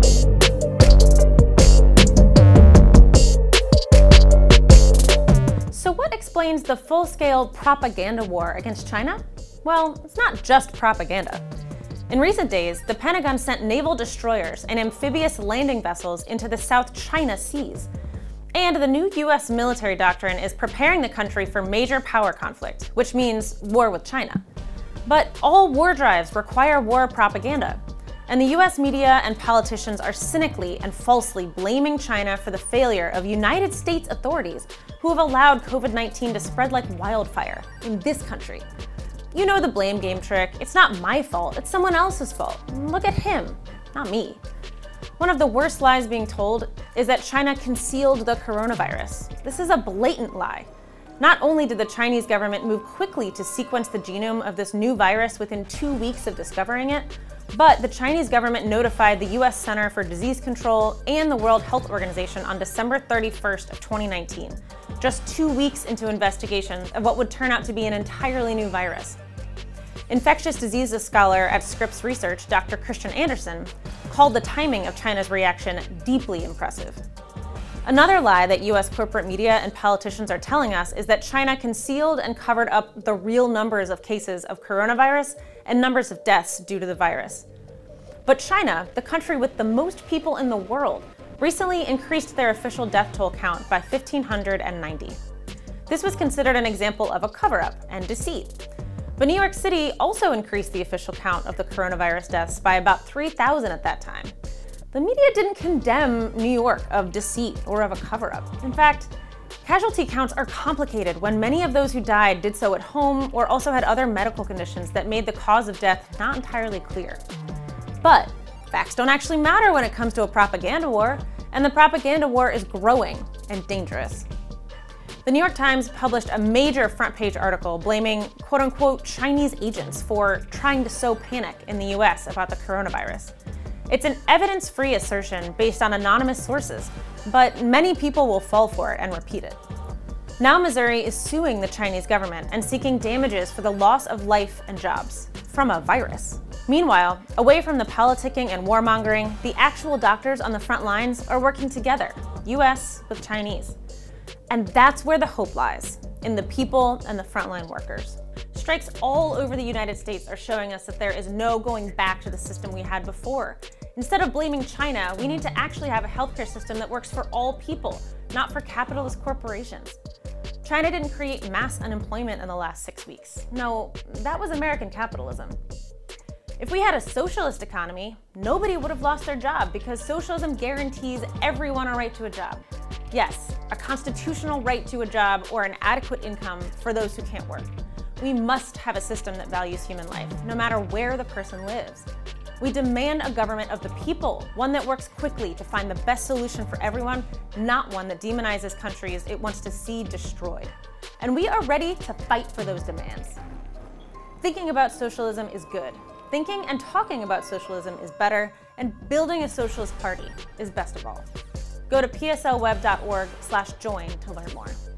So what explains the full-scale propaganda war against China? Well, it's not just propaganda. In recent days, the Pentagon sent naval destroyers and amphibious landing vessels into the South China Seas. And the new US military doctrine is preparing the country for major power conflict, which means war with China. But all war drives require war propaganda. And the US media and politicians are cynically and falsely blaming China for the failure of United States authorities who have allowed COVID-19 to spread like wildfire in this country. You know the blame game trick. It's not my fault, it's someone else's fault. Look at him, not me. One of the worst lies being told is that China concealed the coronavirus. This is a blatant lie. Not only did the Chinese government move quickly to sequence the genome of this new virus within 2 weeks of discovering it, but the Chinese government notified the US Center for Disease Control and the World Health Organization on December 31st of 2019, just 2 weeks into investigations of what would turn out to be an entirely new virus. Infectious diseases scholar at Scripps Research, Dr. Christian Andersen, called the timing of China's reaction deeply impressive. Another lie that US corporate media and politicians are telling us is that China concealed and covered up the real numbers of cases of coronavirus and numbers of deaths due to the virus. But China, the country with the most people in the world, recently increased their official death toll count by 1,590. This was considered an example of a cover-up and deceit. But New York City also increased the official count of the coronavirus deaths by about 3,000 at that time. The media didn't condemn New York of deceit or of a cover-up. In fact, casualty counts are complicated when many of those who died did so at home or also had other medical conditions that made the cause of death not entirely clear. But facts don't actually matter when it comes to a propaganda war, and the propaganda war is growing and dangerous. The New York Times published a major front-page article blaming quote-unquote Chinese agents for trying to sow panic in the US about the coronavirus. It's an evidence-free assertion based on anonymous sources, but many people will fall for it and repeat it. Now Missouri is suing the Chinese government and seeking damages for the loss of life and jobs from a virus. Meanwhile, away from the politicking and warmongering, the actual doctors on the front lines are working together, US with Chinese. And that's where the hope lies, in the people and the frontline workers. Strikes all over the United States are showing us that there is no going back to the system we had before. Instead of blaming China, we need to actually have a healthcare system that works for all people, not for capitalist corporations. China didn't create mass unemployment in the last 6 weeks. No, that was American capitalism. If we had a socialist economy, nobody would have lost their job because socialism guarantees everyone a right to a job. Yes, a constitutional right to a job or an adequate income for those who can't work. We must have a system that values human life, no matter where the person lives. We demand a government of the people, one that works quickly to find the best solution for everyone, not one that demonizes countries it wants to see destroyed. And we are ready to fight for those demands. Thinking about socialism is good. Thinking and talking about socialism is better, and building a socialist party is best of all. Go to pslweb.org/join to learn more.